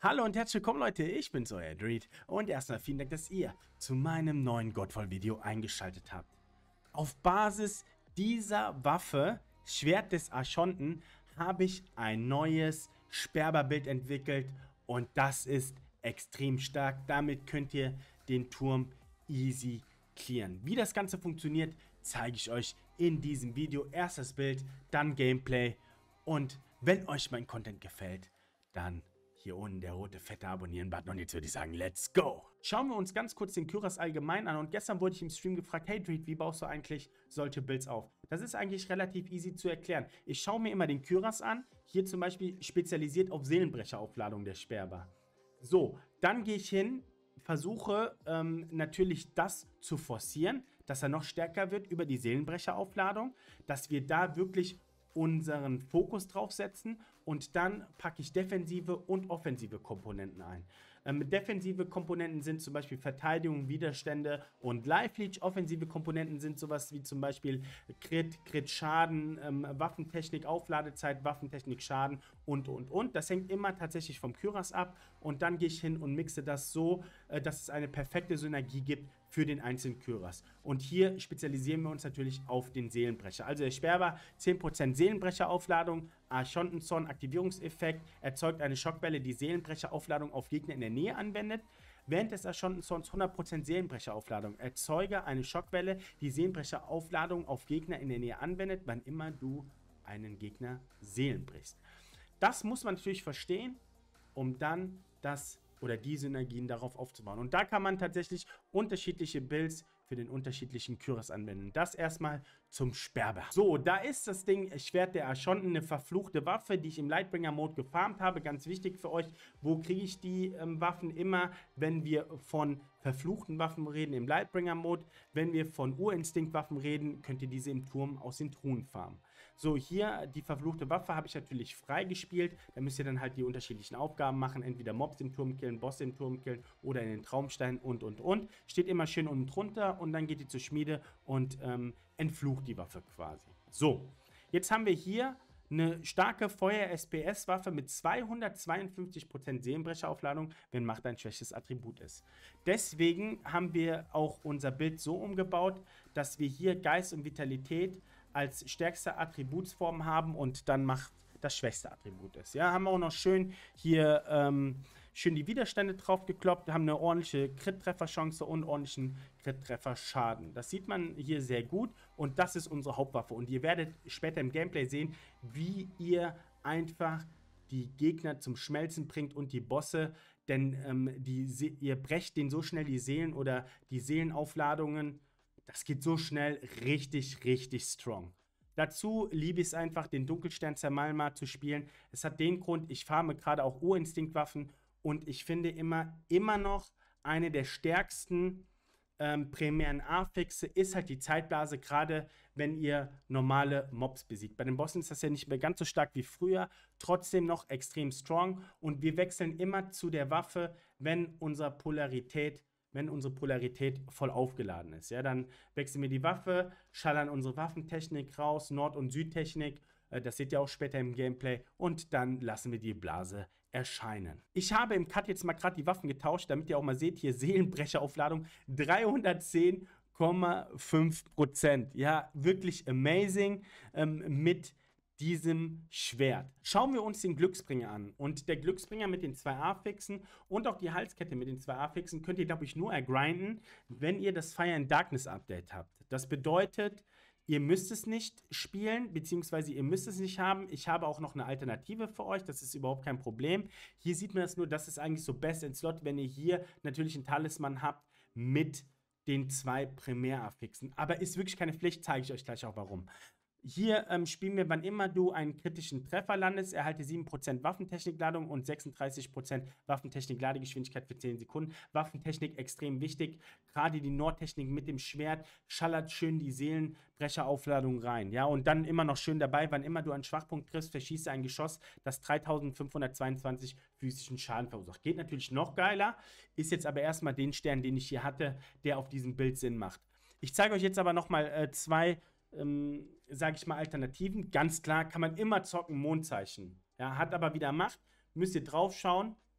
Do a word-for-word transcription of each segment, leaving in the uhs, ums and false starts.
Hallo und herzlich willkommen Leute, ich bin's, euer Dread und erstmal vielen Dank, dass ihr zu meinem neuen Godfall-Video eingeschaltet habt. Auf Basis dieser Waffe, Schwert des Archonten, habe ich ein neues Sperber-Bild entwickelt und das ist extrem stark. Damit könnt ihr den Turm easy clearen. Wie das Ganze funktioniert, zeige ich euch in diesem Video. Erst das Bild, dann Gameplay und wenn euch mein Content gefällt, dann hier unten der rote fette Abonnieren-Button und jetzt würde ich sagen, let's go! Schauen wir uns ganz kurz den Kyras allgemein an und gestern wurde ich im Stream gefragt, hey Dread, wie baust du eigentlich solche Builds auf? Das ist eigentlich relativ easy zu erklären. Ich schaue mir immer den Kyras an, hier zum Beispiel spezialisiert auf Seelenbrecheraufladung der Sperber. So, dann gehe ich hin, versuche ähm, natürlich das zu forcieren, dass er noch stärker wird über die Seelenbrecheraufladung, dass wir da wirklich unseren Fokus drauf setzen und dann packe ich defensive und offensive Komponenten ein. Ähm, defensive Komponenten sind zum Beispiel Verteidigung, Widerstände und Life Leech. Offensive Komponenten sind sowas wie zum Beispiel Crit, Crit Schaden, ähm, Waffentechnik, Aufladezeit, Waffentechnik, Schaden und und und. Das hängt immer tatsächlich vom Kyras ab und dann gehe ich hin und mixe das so, äh, dass es eine perfekte Synergie gibt für den einzelnen Kyras. Und hier spezialisieren wir uns natürlich auf den Seelenbrecher. Also der Sperber, zehn Prozent Seelenbrecheraufladung, Archontenzorn Aktivierungseffekt, erzeugt eine Schockwelle, die Seelenbrecheraufladung auf Gegner in der Nähe anwendet. Während des Archontenzorns hundert Prozent Seelenbrecheraufladung, erzeuge eine Schockwelle, die Seelenbrecheraufladung auf Gegner in der Nähe anwendet, wann immer du einen Gegner Seelen brichst. Das muss man natürlich verstehen, um dann das oder die Synergien darauf aufzubauen. Und da kann man tatsächlich unterschiedliche Builds für den unterschiedlichen Kyras anwenden. Das erstmal zum Sperber. So, da ist das Ding Schwert der Archonten, eine verfluchte Waffe, die ich im Lightbringer-Mode gefarmt habe. Ganz wichtig für euch, wo kriege ich die ähm, Waffen? Immer, wenn wir von verfluchten Waffen reden im Lightbringer-Mode. Wenn wir von Urinstinkt-Waffen reden, könnt ihr diese im Turm aus den Truhen farmen. So, hier die verfluchte Waffe habe ich natürlich freigespielt. Da müsst ihr dann halt die unterschiedlichen Aufgaben machen. Entweder Mobs im Turm killen, Boss im Turm killen oder in den Traumstein und und und. Steht immer schön unten drunter und dann geht ihr zur Schmiede und ähm, entflucht die Waffe quasi. So, jetzt haben wir hier eine starke Feuer-S P S-Waffe mit zweihundertzweiundfünfzig Prozent Seelenbrecheraufladung, wenn Macht ein schwäches Attribut ist. Deswegen haben wir auch unser Bild so umgebaut, dass wir hier Geist und Vitalität als stärkste Attributsform haben und dann Macht das schwächste Attribut ist. Ja, haben wir auch noch schön hier ähm, schön die Widerstände drauf gekloppt, haben eine ordentliche Crit-Treffer-Chance und ordentlichen Crit-Treffer-Schaden. Das sieht man hier sehr gut und das ist unsere Hauptwaffe. Und ihr werdet später im Gameplay sehen, wie ihr einfach die Gegner zum Schmelzen bringt und die Bosse, denn ähm, die, ihr brecht denen so schnell die Seelen oder die Seelenaufladungen. Das geht so schnell, richtig, richtig strong. Dazu liebe ich es einfach, den Dunkelstern Zermalma zu spielen. Es hat den Grund, ich farme gerade auch Urinstinktwaffen und ich finde immer, immer noch eine der stärksten ähm, primären A-Fixe ist halt die Zeitblase, gerade wenn ihr normale Mobs besiegt. Bei den Bossen ist das ja nicht mehr ganz so stark wie früher, trotzdem noch extrem strong und wir wechseln immer zu der Waffe, wenn unsere Polarität wenn unsere Polarität voll aufgeladen ist. Ja, dann wechseln wir die Waffe, schallern unsere Waffentechnik raus, Nord- und Südtechnik, äh, das seht ihr auch später im Gameplay, und dann lassen wir die Blase erscheinen. Ich habe im Cut jetzt mal gerade die Waffen getauscht, damit ihr auch mal seht, hier Seelenbrecheraufladung dreihundertzehn Komma fünf Prozent. Ja, wirklich amazing ähm, mit diesem Schwert. Schauen wir uns den Glücksbringer an. Und der Glücksbringer mit den zwei A-Fixen und auch die Halskette mit den zwei A-Fixen könnt ihr, glaube ich, nur ergrinden, wenn ihr das Fire and Darkness Update habt. Das bedeutet, ihr müsst es nicht spielen, beziehungsweise ihr müsst es nicht haben. Ich habe auch noch eine Alternative für euch, das ist überhaupt kein Problem. Hier sieht man das nur, das ist eigentlich so best in Slot, wenn ihr hier natürlich einen Talisman habt mit den zwei Primär-A-Fixen. Aber ist wirklich keine Pflicht, zeige ich euch gleich auch warum. Hier ähm, spielen wir, wann immer du einen kritischen Treffer landest, erhalte sieben Prozent Waffentechnikladung und sechsunddreißig Prozent Waffentechnik-Ladegeschwindigkeit für zehn Sekunden. Waffentechnik extrem wichtig, gerade die Nordtechnik mit dem Schwert schallert schön die Seelenbrecheraufladung rein. Ja, und dann immer noch schön dabei, wann immer du einen Schwachpunkt triffst, verschießt ein Geschoss, das dreitausendfünfhundertzweiundzwanzig physischen Schaden verursacht. Geht natürlich noch geiler, ist jetzt aber erstmal den Stern, den ich hier hatte, der auf diesem Bild Sinn macht. Ich zeige euch jetzt aber nochmal äh, zwei Ähm, sage ich mal, Alternativen. Ganz klar kann man immer zocken, Mondzeichen. Ja, hat aber wieder Macht. Müsst ihr drauf schauen.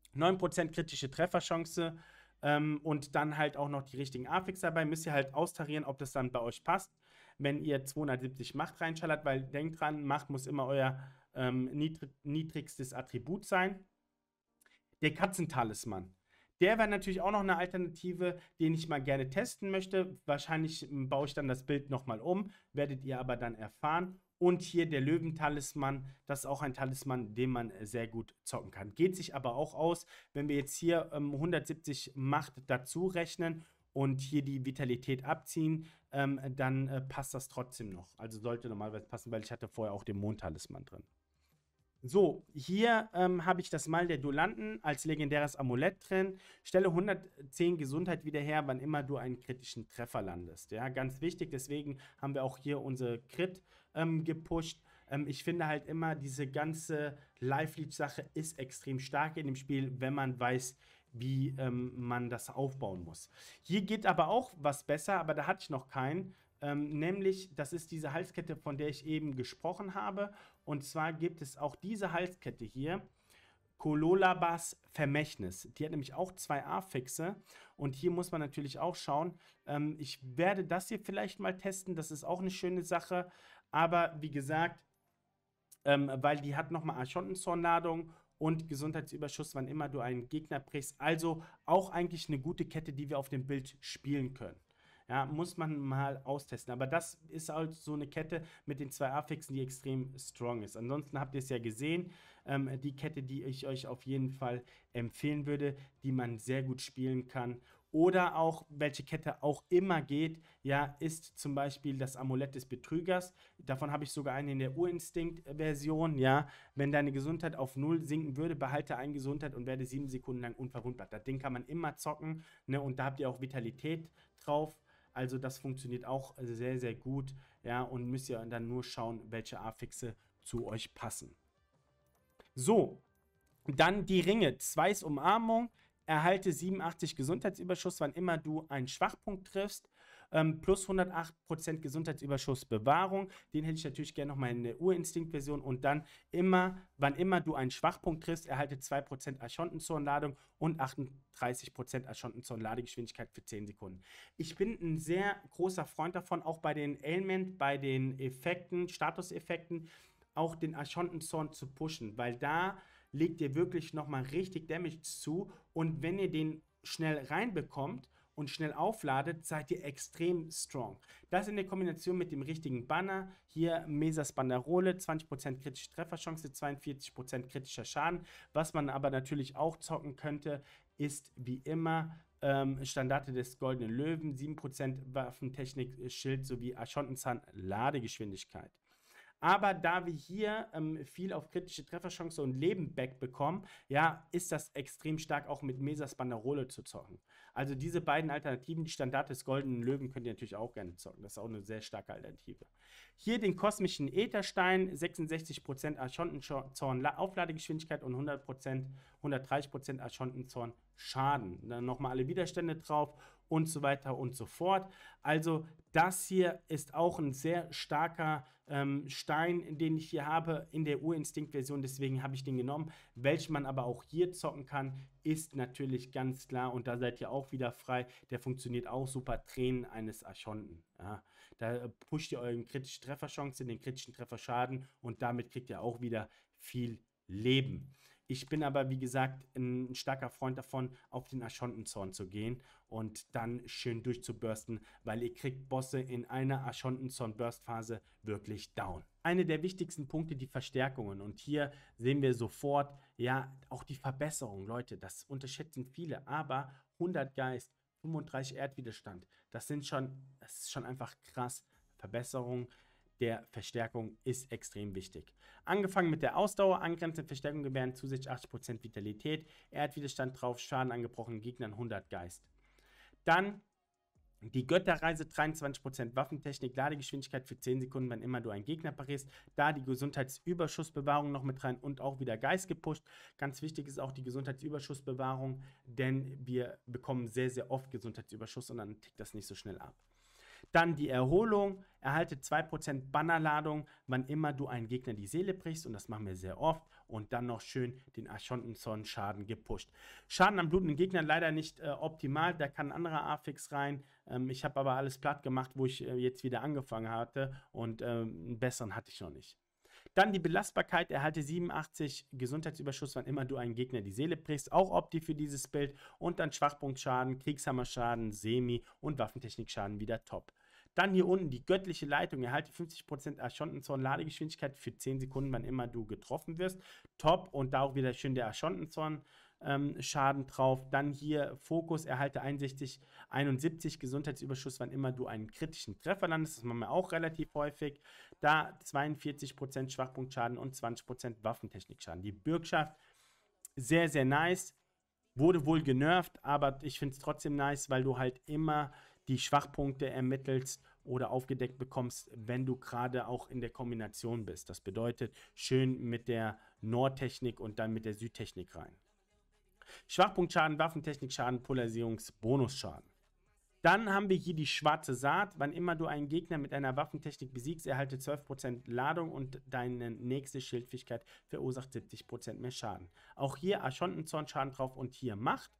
neun Prozent kritische Trefferchance ähm, und dann halt auch noch die richtigen Affix dabei. Müsst ihr halt austarieren, ob das dann bei euch passt, wenn ihr zweihundertsiebzig Macht reinschallert, weil denkt dran, Macht muss immer euer ähm, niedrig, niedrigstes Attribut sein. Der Katzentalisman. Der wäre natürlich auch noch eine Alternative, den ich mal gerne testen möchte. Wahrscheinlich baue ich dann das Bild nochmal um, werdet ihr aber dann erfahren. Und hier der Löwentalisman, das ist auch ein Talisman, den man sehr gut zocken kann. Geht sich aber auch aus, wenn wir jetzt hier ähm, hundertsiebzig Macht dazu rechnen und hier die Vitalität abziehen, ähm, dann äh, passt das trotzdem noch. Also sollte normalerweise passen, weil ich hatte vorher auch den Mondtalisman drin. So, hier ähm, habe ich das Mal der Duellanten als legendäres Amulett drin. Stelle hundertzehn Gesundheit wieder her, wann immer du einen kritischen Treffer landest. Ja, ganz wichtig, deswegen haben wir auch hier unsere Crit ähm, gepusht. Ähm, ich finde halt immer, diese ganze Live-Leech-Sache ist extrem stark in dem Spiel, wenn man weiß, wie ähm, man das aufbauen muss. Hier geht aber auch was besser, aber da hatte ich noch keinen. Ähm, nämlich, das ist diese Halskette, von der ich eben gesprochen habe. Und zwar gibt es auch diese Halskette hier, Kololabas Vermächtnis. Die hat nämlich auch zwei Affixe. Und hier muss man natürlich auch schauen. Ähm, ich werde das hier vielleicht mal testen. Das ist auch eine schöne Sache. Aber wie gesagt, ähm, weil die hat nochmal Archontenzornladung und Gesundheitsüberschuss, wann immer du einen Gegner brichst. Also auch eigentlich eine gute Kette, die wir auf dem Bild spielen können. Ja, muss man mal austesten. Aber das ist halt so eine Kette mit den zwei Affixen, die extrem strong ist. Ansonsten habt ihr es ja gesehen. Ähm, die Kette, die ich euch auf jeden Fall empfehlen würde, die man sehr gut spielen kann. Oder auch, welche Kette auch immer geht, ja, ist zum Beispiel das Amulett des Betrügers. Davon habe ich sogar eine in der Urinstinkt-Version, ja. Wenn deine Gesundheit auf null sinken würde, behalte eine Gesundheit und werde sieben Sekunden lang unverwundbar. Das Ding kann man immer zocken, ne, und da habt ihr auch Vitalität drauf. Also das funktioniert auch sehr, sehr gut, ja, und müsst ihr dann nur schauen, welche Affixe zu euch passen. So, dann die Ringe. Zweis Umarmung, erhalte siebenundachtzig Gesundheitsüberschuss, wann immer du einen Schwachpunkt triffst. Ähm, plus hundertacht Prozent Gesundheitsüberschuss Bewahrung. Den hätte ich natürlich gerne nochmal in der Urinstinkt-Version. Und dann immer, wann immer du einen Schwachpunkt triffst, erhalte zwei Prozent Archontenzornladung und achtunddreißig Prozent Archontenzorn-Ladegeschwindigkeit für zehn Sekunden. Ich bin ein sehr großer Freund davon, auch bei den Ailment, bei den Effekten, Statuseffekten, auch den Archontenzorn zu pushen, weil da legt ihr wirklich nochmal richtig Damage zu. Und wenn ihr den schnell reinbekommt und schnell aufladet, seid ihr extrem strong. Das in der Kombination mit dem richtigen Banner, hier Mesas Banderole, zwanzig Prozent kritische Trefferchance, zweiundvierzig Prozent kritischer Schaden. Was man aber natürlich auch zocken könnte, ist wie immer ähm, Standarte des Goldenen Löwen, sieben Prozent Waffentechnik, Schild sowie Archontenzahn Ladegeschwindigkeit. Aber da wir hier ähm, viel auf kritische Trefferchance und Leben back bekommen, ja, ist das extrem stark auch mit Mesas Banderole zu zocken. Also diese beiden Alternativen, die Standard des Goldenen Löwen, könnt ihr natürlich auch gerne zocken. Das ist auch eine sehr starke Alternative. Hier den kosmischen Ätherstein, sechsundsechzig Prozent Archontenzorn Aufladegeschwindigkeit und hundert Prozent, hundertdreißig Prozent Archontenzorn Schaden. Dann nochmal alle Widerstände drauf und so weiter und so fort. Also das hier ist auch ein sehr starker ähm, Stein, den ich hier habe in der Urinstinkt-Version, deswegen habe ich den genommen. Welchen man aber auch hier zocken kann, ist natürlich ganz klar, und da seid ihr auch wieder frei, der funktioniert auch super, Tränen eines Archonten. Ja, da pusht ihr euren kritischen Trefferchance, den kritischen Trefferschaden und damit kriegt ihr auch wieder viel Leben. Ich bin aber, wie gesagt, ein starker Freund davon, auf den Archontenzorn zu gehen und dann schön durchzubursten, weil ihr kriegt Bosse in einer Archontenzorn-Burst-Phase wirklich down. Eine der wichtigsten Punkte, die Verstärkungen. Und hier sehen wir sofort, ja, auch die Verbesserung. Leute, das unterschätzen viele, aber hundert Geist, fünfunddreißig Erdwiderstand, das sind schon, das ist schon einfach krass. Verbesserung der Verstärkung ist extrem wichtig. Angefangen mit der Ausdauer, angrenzende Verstärkung gewähren zusätzlich achtzig Prozent Vitalität, Erdwiderstand drauf, Schaden angebrochenen Gegnern hundert Geist. Dann die Götterreise, dreiundzwanzig Prozent Waffentechnik, Ladegeschwindigkeit für zehn Sekunden, wenn immer du einen Gegner parierst. Da die Gesundheitsüberschussbewahrung noch mit rein und auch wieder Geist gepusht. Ganz wichtig ist auch die Gesundheitsüberschussbewahrung, denn wir bekommen sehr, sehr oft Gesundheitsüberschuss und dann tickt das nicht so schnell ab. Dann die Erholung, erhalte zwei Prozent Bannerladung, wann immer du einen Gegner die Seele brichst, und das machen wir sehr oft. und dann noch schön den Aschontenzorn-Schaden gepusht. Schaden an blutenden Gegnern leider nicht äh, optimal, da kann ein anderer Affix rein. Ähm, ich habe aber alles platt gemacht, wo ich äh, jetzt wieder angefangen hatte und ähm, einen besseren hatte ich noch nicht. Dann die Belastbarkeit, erhalte siebenundachtzig Gesundheitsüberschuss, wann immer du einen Gegner die Seele brichst, auch Opti für dieses Bild. Und dann Schwachpunktschaden, Kriegshammerschaden, Semi- und Waffentechnikschaden wieder top. Dann hier unten die göttliche Leitung, erhalte fünfzig Prozent Aschontenzorn Ladegeschwindigkeit für zehn Sekunden, wann immer du getroffen wirst. Top, und da auch wieder schön der Aschontenzorn ähm, Schaden drauf. Dann hier Fokus, erhalte einundsechzig, einundsiebzig Gesundheitsüberschuss, wann immer du einen kritischen Treffer landest. Das machen wir auch relativ häufig. Da zweiundvierzig Prozent Schwachpunktschaden und zwanzig Prozent Waffentechnikschaden. Die Bürgschaft, sehr, sehr nice. Wurde wohl genervt, aber ich finde es trotzdem nice, weil du halt immer die Schwachpunkte ermittelst oder aufgedeckt bekommst, wenn du gerade auch in der Kombination bist. Das bedeutet, schön mit der Nordtechnik und dann mit der Südtechnik rein. Schwachpunktschaden, Waffentechnikschaden, Polarisierungsbonusschaden. Dann haben wir hier die schwarze Saat. Wann immer du einen Gegner mit einer Waffentechnik besiegst, erhalte zwölf Prozent Ladung und deine nächste Schildfähigkeit verursacht siebzig Prozent mehr Schaden. Auch hier Aschontenzorn-Schaden drauf und hier Macht.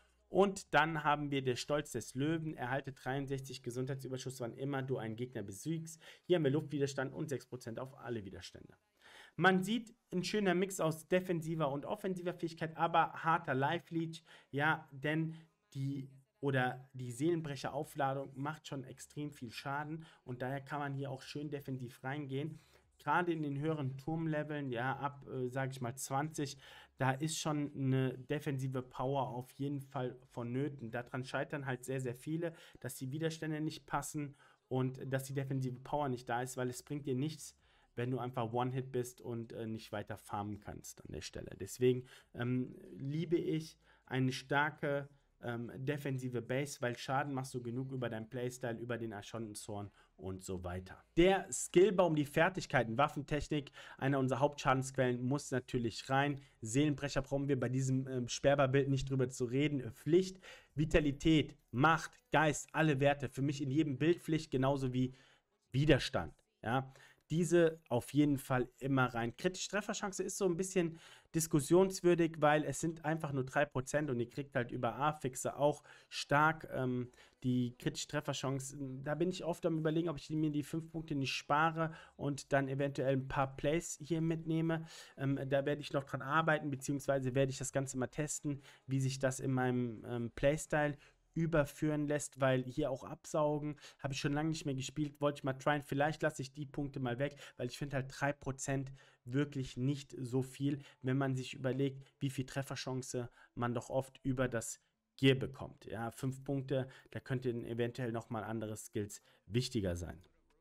Und dann haben wir der Stolz des Löwen, erhalte dreiundsechzig Gesundheitsüberschuss, wann immer du einen Gegner besiegst. Hier haben wir Luftwiderstand und sechs Prozent auf alle Widerstände. Man sieht ein schöner Mix aus defensiver und offensiver Fähigkeit, aber harter Life-Leech, ja, denn die oder die Seelenbrecher-Aufladung macht schon extrem viel Schaden und daher kann man hier auch schön defensiv reingehen. Gerade in den höheren Turmleveln, ja, ab, äh, sage ich mal, zwanzig, da ist schon eine defensive Power auf jeden Fall vonnöten. Daran scheitern halt sehr, sehr viele, dass die Widerstände nicht passen und dass die defensive Power nicht da ist, weil es bringt dir nichts, wenn du einfach One-Hit bist und äh, nicht weiter farmen kannst an der Stelle. Deswegen ähm, liebe ich eine starke ähm, defensive Base, weil Schaden machst du genug über deinen Playstyle, über den Aschontenzorn und so weiter. Der Skillbaum, die Fertigkeiten, Waffentechnik, einer unserer Hauptschadensquellen, muss natürlich rein. Seelenbrecher brauchen wir bei diesem ähm, Sperrbarbild nicht drüber zu reden. Pflicht, Vitalität, Macht, Geist, alle Werte. Für mich in jedem Bild Pflicht, genauso wie Widerstand. Ja, diese auf jeden Fall immer rein. Kritische Trefferchance ist so ein bisschen diskussionswürdig, weil es sind einfach nur drei Prozent und ihr kriegt halt über A-Fixe auch stark ähm, die kritische Trefferchance. Da bin ich oft am Überlegen, ob ich mir die fünf Punkte nicht spare und dann eventuell ein paar Plays hier mitnehme. Ähm, da werde ich noch dran arbeiten, beziehungsweise werde ich das Ganze mal testen, wie sich das in meinem ähm, Playstyle überführen lässt, weil hier auch absaugen, habe ich schon lange nicht mehr gespielt, wollte ich mal tryen, vielleicht lasse ich die Punkte mal weg, weil ich finde halt drei Prozent wirklich nicht so viel, wenn man sich überlegt, wie viel Trefferchance man doch oft über das Gear bekommt. Ja, fünf Punkte, da könnten eventuell nochmal andere Skills wichtiger sein.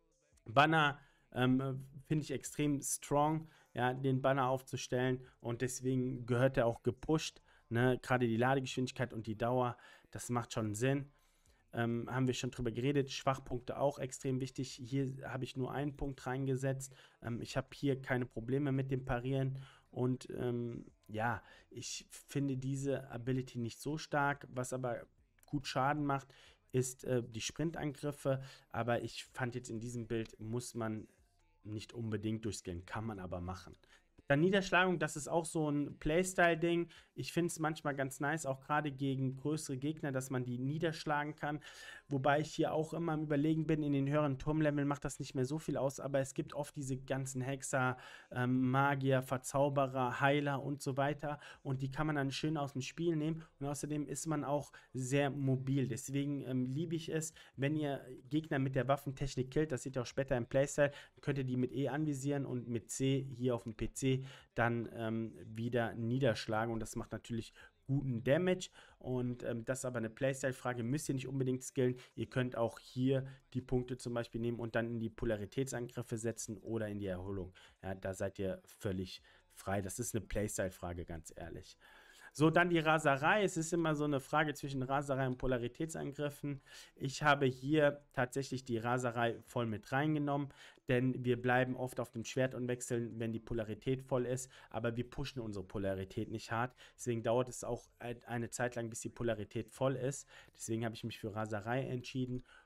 Banner ähm, finde ich extrem strong, ja, den Banner aufzustellen und deswegen gehört er auch gepusht. Ne, gerade die Ladegeschwindigkeit und die Dauer, das macht schon Sinn. Ähm, haben wir schon drüber geredet. Schwachpunkte auch extrem wichtig. Hier habe ich nur einen Punkt reingesetzt. Ähm, ich habe hier keine Probleme mit dem Parieren. Und ähm, ja, ich finde diese Ability nicht so stark. Was aber gut Schaden macht, ist äh, die Sprintangriffe. Aber ich fand jetzt in diesem Bild, muss man nicht unbedingt durchskillen. Kann man aber machen. Dann Niederschlagung, das ist auch so ein Playstyle-Ding. Ich finde es manchmal ganz nice, auch gerade gegen größere Gegner, dass man die niederschlagen kann. Wobei ich hier auch immer am Überlegen bin, in den höheren Turmleveln macht das nicht mehr so viel aus, aber es gibt oft diese ganzen Hexer, ähm, Magier, Verzauberer, Heiler und so weiter. Und die kann man dann schön aus dem Spiel nehmen. Und außerdem ist man auch sehr mobil. Deswegen ähm, liebe ich es, wenn ihr Gegner mit der Waffentechnik killt, das seht ihr auch später im Playstyle, könnt ihr die mit E anvisieren und mit C hier auf dem P C dann ähm, wieder niederschlagen und das macht natürlich guten Damage und ähm, das ist aber eine Playstyle-Frage, müsst ihr nicht unbedingt skillen, ihr könnt auch hier die Punkte zum Beispiel nehmen und dann in die Polaritätsangriffe setzen oder in die Erholung, ja, da seid ihr völlig frei, das ist eine Playstyle-Frage, ganz ehrlich. So, dann die Raserei. Es ist immer so eine Frage zwischen Raserei und Polaritätsangriffen. Ich habe hier tatsächlich die Raserei voll mit reingenommen, denn wir bleiben oft auf dem Schwert und wechseln, wenn die Polarität voll ist, aber wir pushen unsere Polarität nicht hart. Deswegen dauert es auch eine Zeit lang, bis die Polarität voll ist. Deswegen habe ich mich für Raserei entschieden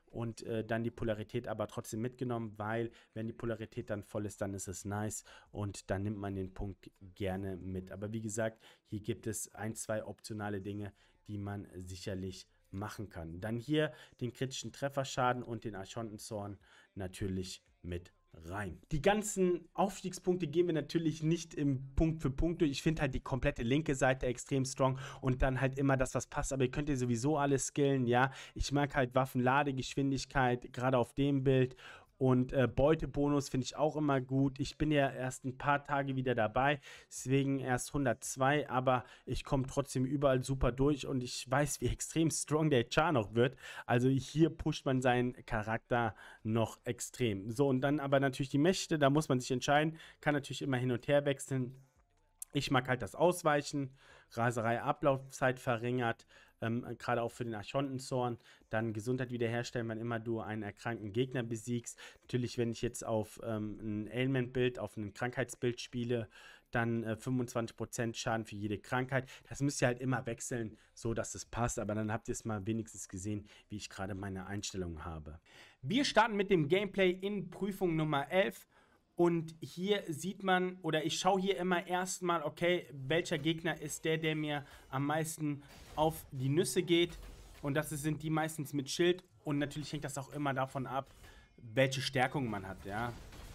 und äh, dann die Polarität aber trotzdem mitgenommen, weil wenn die Polarität dann voll ist, dann ist es nice und dann nimmt man den Punkt gerne mit. Aber wie gesagt, hier gibt es ein, zwei optionale Dinge, die man sicherlich machen kann. Dann hier den kritischen Trefferschaden und den Archontenzorn natürlich mit rein. Die ganzen Aufstiegspunkte gehen wir natürlich nicht im Punkt für Punkt durch. Ich finde halt die komplette linke Seite extrem strong und dann halt immer das, was passt. Aber ihr könnt ihr sowieso alles skillen, ja. Ich mag halt Waffenladegeschwindigkeit, gerade auf dem Bild. Und äh, Beutebonus finde ich auch immer gut. Ich bin ja erst ein paar Tage wieder dabei, deswegen erst hundertzwei, aber ich komme trotzdem überall super durch und ich weiß, wie extrem strong der Char noch wird. Also hier pusht man seinen Charakter noch extrem. So, und dann aber natürlich die Mächte, da muss man sich entscheiden, kann natürlich immer hin und her wechseln. Ich mag halt das Ausweichen, Raserei Ablaufzeit verringert, ähm, gerade auch für den Archontenzorn. Dann Gesundheit wiederherstellen, wann immer du einen erkrankten Gegner besiegst. Natürlich, wenn ich jetzt auf ähm, ein Ailment-Bild, auf ein Krankheitsbild spiele, dann äh, fünfundzwanzig Prozent Schaden für jede Krankheit. Das müsst ihr halt immer wechseln, so dass es passt. Aber dann habt ihr es mal wenigstens gesehen, wie ich gerade meine Einstellungen habe. Wir starten mit dem Gameplay in Prüfung Nummer elf. Und hier sieht man, oder ich schaue hier immer erstmal, okay, welcher Gegner ist der, der mir am meisten auf die Nüsse geht. Und das sind die meistens mit Schild. Und natürlich hängt das auch immer davon ab, welche Stärkung man hat, ja.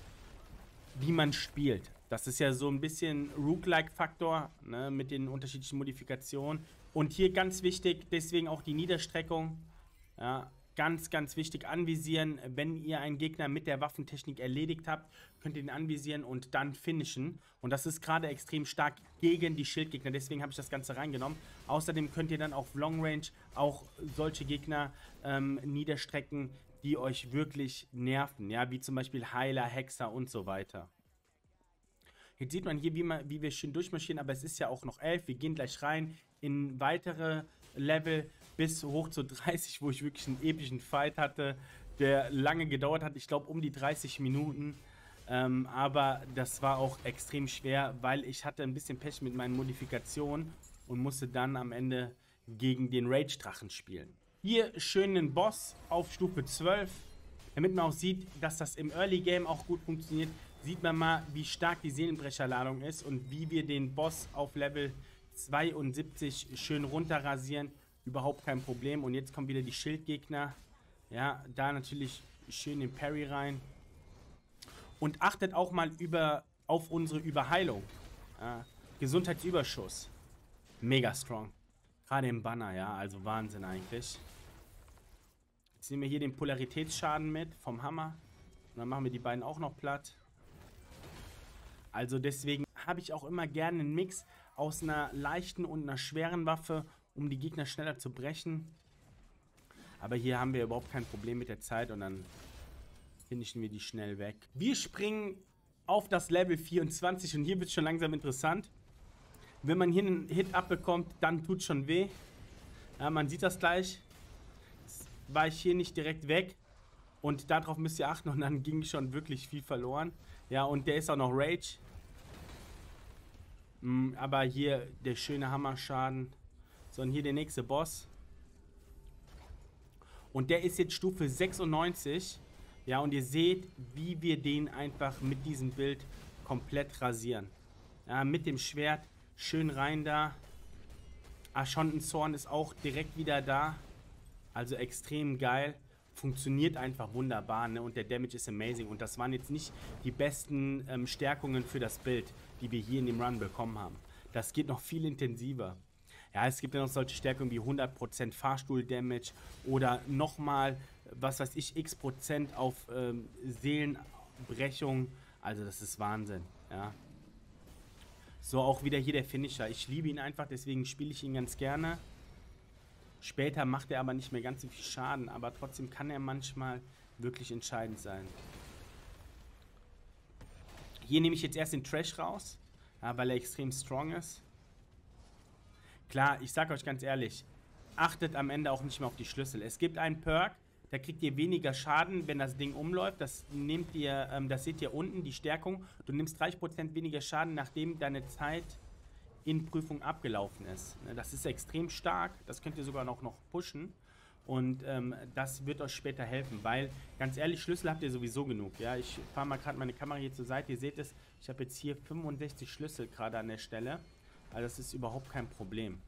Wie man spielt. Das ist ja so ein bisschen Rook-like-Faktor, ne, mit den unterschiedlichen Modifikationen. Und hier ganz wichtig, deswegen auch die Niederstreckung, ja. Ganz, ganz wichtig, anvisieren. Wenn ihr einen Gegner mit der Waffentechnik erledigt habt, könnt ihr ihn anvisieren und dann finishen. Und das ist gerade extrem stark gegen die Schildgegner. Deswegen habe ich das Ganze reingenommen. Außerdem könnt ihr dann auf Long Range auch solche Gegner ähm, niederstrecken, die euch wirklich nerven. Ja, wie zum Beispiel Heiler, Hexer und so weiter. Jetzt sieht man hier, wie, man, wie wir schön durchmarschieren. Aber es ist ja auch noch elf. Wir gehen gleich rein in weitere Level bis hoch zu dreißig, wo ich wirklich einen epischen Fight hatte, der lange gedauert hat. Ich glaube um die dreißig Minuten. Ähm, aber das war auch extrem schwer, weil ich hatte ein bisschen Pech mit meinen Modifikationen und musste dann am Ende gegen den Rage-Drachen spielen. Hier schön einen Boss auf Stufe zwölf. Damit man auch sieht, dass das im Early Game auch gut funktioniert, sieht man mal, wie stark die Seelenbrecherladung ist und wie wir den Boss auf Level zweiundsiebzig schön runterrasieren. Überhaupt kein Problem. Und jetzt kommen wieder die Schildgegner. Ja, da natürlich schön den Parry rein. Und achtet auch mal über, auf unsere Überheilung. Ja, Gesundheitsüberschuss. Mega strong. Gerade im Banner, ja. Also Wahnsinn eigentlich. Jetzt nehmen wir hier den Polaritätsschaden mit vom Hammer. Und dann machen wir die beiden auch noch platt. Also deswegen habe ich auch immer gerne einen Mix aus einer leichten und einer schweren Waffe, um die Gegner schneller zu brechen. Aber hier haben wir überhaupt kein Problem mit der Zeit und dann finishen wir die schnell weg. Wir springen auf das Level vierundzwanzig und hier wird es schon langsam interessant. Wenn man hier einen Hit abbekommt, dann tut es schon weh. Ja, man sieht das gleich. Jetzt war ich hier nicht direkt weg und darauf müsst ihr achten und dann ging schon wirklich viel verloren. Ja, und der ist auch noch Rage. Aber hier der schöne Hammerschaden. So, und hier der nächste Boss. Und der ist jetzt Stufe sechsundneunzig. Ja, und ihr seht, wie wir den einfach mit diesem Bild komplett rasieren. Ja, mit dem Schwert. Schön rein da. Archontenzorn ist auch direkt wieder da. Also extrem geil. Funktioniert einfach wunderbar, ne? Und der Damage ist amazing. Und das waren jetzt nicht die besten ähm, Stärkungen für das Bild, die wir hier in dem Run bekommen haben. Das geht noch viel intensiver. Ja, es gibt ja noch solche Stärkungen wie hundert Prozent Fahrstuhl-Damage oder nochmal, was weiß ich, x Prozent auf ähm, Seelenbrechung. Also das ist Wahnsinn, ja. So, auch wieder hier der Finisher. Ich liebe ihn einfach, deswegen spiele ich ihn ganz gerne. Später macht er aber nicht mehr ganz so viel Schaden, aber trotzdem kann er manchmal wirklich entscheidend sein. Hier nehme ich jetzt erst den Trash raus, ja, weil er extrem strong ist. Klar, ich sage euch ganz ehrlich, achtet am Ende auch nicht mehr auf die Schlüssel. Es gibt einen Perk, da kriegt ihr weniger Schaden, wenn das Ding umläuft. Das nehmt ihr, ähm, das seht ihr unten, die Stärkung. Du nimmst dreißig Prozent weniger Schaden, nachdem deine Zeit in Prüfung abgelaufen ist. Das ist extrem stark, das könnt ihr sogar noch, noch pushen. Und ähm, das wird euch später helfen, weil, ganz ehrlich, Schlüssel habt ihr sowieso genug. Ja, ich fahre mal gerade meine Kamera hier zur Seite. Ihr seht es, ich habe jetzt hier fünfundsechzig Schlüssel gerade an der Stelle. Also das ist überhaupt kein Problem.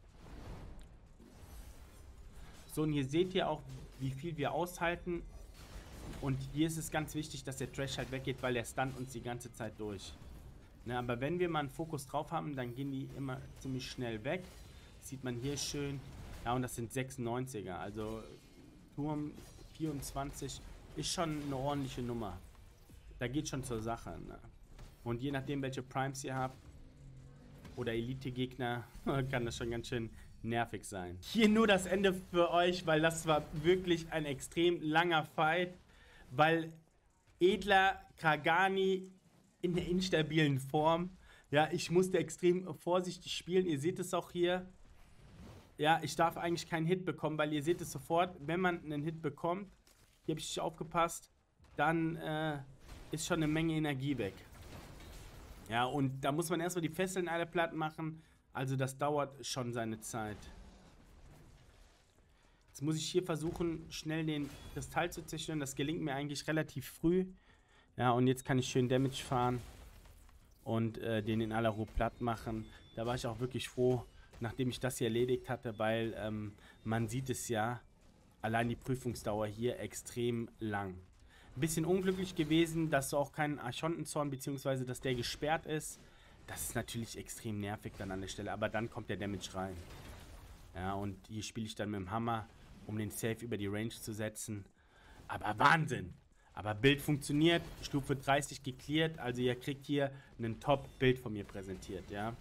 So, und hier seht ihr auch, wie viel wir aushalten. Und hier ist es ganz wichtig, dass der Trash halt weggeht, weil der stunt uns die ganze Zeit durch. Ne, aber wenn wir mal einen Fokus drauf haben, dann gehen die immer ziemlich schnell weg. Das sieht man hier schön. Ja, und das sind sechsundneunziger. Also Turm vierundzwanzig ist schon eine ordentliche Nummer. Da geht schon zur Sache. Ne? Und je nachdem, welche Primes ihr habt oder Elite-Gegner, kann das schon ganz schön nervig sein. Hier nur das Ende für euch, weil das war wirklich ein extrem langer Fight. Weil Edler Kagani in der instabilen Form, ja, ich musste extrem vorsichtig spielen. Ihr seht es auch hier. Ja, ich darf eigentlich keinen Hit bekommen, weil ihr seht es sofort, wenn man einen Hit bekommt, hier habe ich nicht aufgepasst, dann äh, ist schon eine Menge Energie weg. Ja, und da muss man erstmal die Fesseln alle platt machen, also das dauert schon seine Zeit. Jetzt muss ich hier versuchen, schnell den Kristall zu zerstören, das gelingt mir eigentlich relativ früh. Ja, und jetzt kann ich schön Damage fahren und äh, den in aller Ruhe platt machen. Da war ich auch wirklich froh, nachdem ich das hier erledigt hatte, weil ähm, man sieht es ja, allein die Prüfungsdauer hier extrem lang. Ein bisschen unglücklich gewesen, dass du auch keinen Archontenzorn, beziehungsweise dass der gesperrt ist. Das ist natürlich extrem nervig dann an der Stelle, aber dann kommt der Damage rein. Ja, und hier spiele ich dann mit dem Hammer, um den Safe über die Range zu setzen. Aber Wahnsinn! Aber Bild funktioniert, Stufe dreißig geklärt, also ihr kriegt hier ein Top-Bild von mir präsentiert, ja.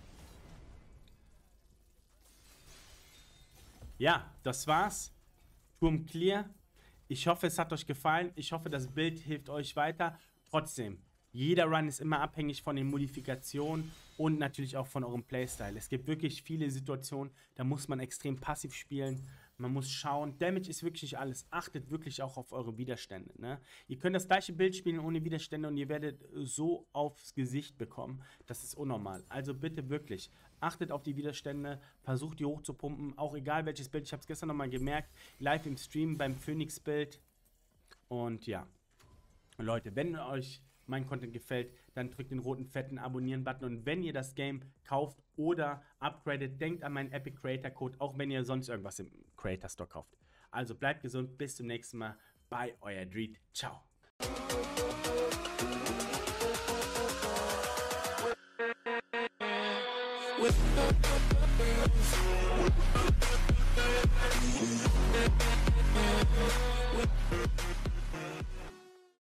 Ja, das war's. Turm clear. Ich hoffe, es hat euch gefallen. Ich hoffe, das Bild hilft euch weiter. Trotzdem, jeder Run ist immer abhängig von den Modifikationen und natürlich auch von eurem Playstyle. Es gibt wirklich viele Situationen, da muss man extrem passiv spielen. Man muss schauen. Damage ist wirklich nicht alles. Achtet wirklich auch auf eure Widerstände. Ne? Ihr könnt das gleiche Bild spielen ohne Widerstände und ihr werdet so aufs Gesicht bekommen. Das ist unnormal. Also bitte wirklich, achtet auf die Widerstände. Versucht die hochzupumpen. Auch egal welches Bild. Ich habe es gestern nochmal gemerkt. Live im Stream beim Phoenix-Bild. Und ja. Leute, wenn euch mein Content gefällt, dann drückt den roten fetten Abonnieren-Button und wenn ihr das Game kauft oder upgradet, denkt an meinen Epic Creator Code, auch wenn ihr sonst irgendwas im Creator Store kauft. Also bleibt gesund, bis zum nächsten Mal bei euer Dreed. Ciao. With